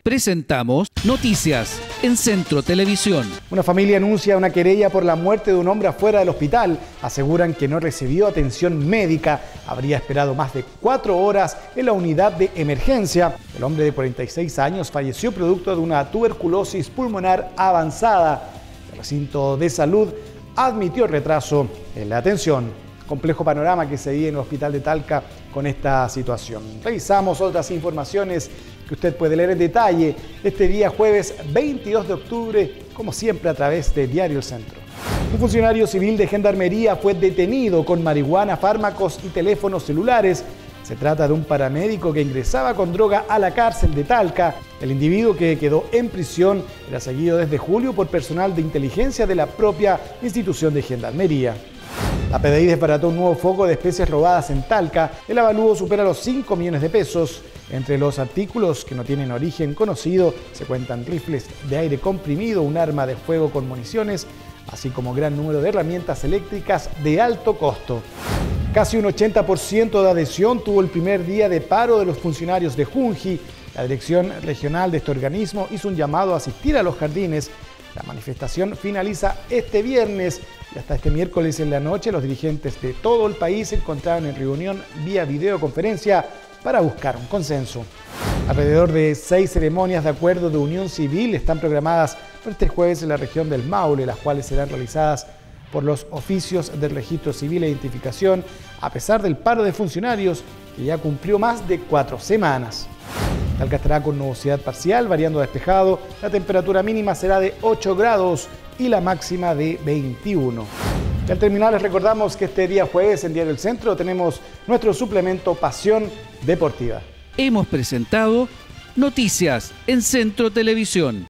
Presentamos Noticias en Centro Televisión. Una familia anuncia una querella por la muerte de un hombre afuera del hospital. Aseguran que no recibió atención médica. Habría esperado más de 4 horas en la unidad de emergencia. El hombre de 46 años falleció producto de una tuberculosis pulmonar avanzada. El recinto de salud admitió retraso en la atención. Complejo panorama que se vive en el hospital de Talca con esta situación. Revisamos otras informaciones que usted puede leer en detalle este día jueves 22 de octubre, como siempre a través de Diario El Centro. Un funcionario civil de Gendarmería fue detenido con marihuana, fármacos y teléfonos celulares. Se trata de un paramédico que ingresaba con droga a la cárcel de Talca. El individuo que quedó en prisión era seguido desde julio por personal de inteligencia de la propia institución de Gendarmería. La PDI desbarató un nuevo foco de especies robadas en Talca. El avalúo supera los 5 millones de pesos. Entre los artículos que no tienen origen conocido se cuentan rifles de aire comprimido, un arma de fuego con municiones, así como gran número de herramientas eléctricas de alto costo. Casi un 80% de adhesión tuvo el primer día de paro de los funcionarios de Junji. La dirección regional de este organismo hizo un llamado a asistir a los jardines. La manifestación finaliza este viernes y hasta este miércoles en la noche los dirigentes de todo el país se encontraron en reunión vía videoconferencia para buscar un consenso. Alrededor de 6 ceremonias de acuerdo de unión civil están programadas para este jueves en la región del Maule, las cuales serán realizadas por los oficios del registro civil e identificación, a pesar del paro de funcionarios que ya cumplió más de 4 semanas. Talca estará con nubosidad parcial, variando a despejado. La temperatura mínima será de 8 grados y la máxima de 21. Y al terminar les recordamos que este día jueves en Diario El Centro tenemos nuestro suplemento Pasión Deportiva. Hemos presentado Noticias en Centro Televisión.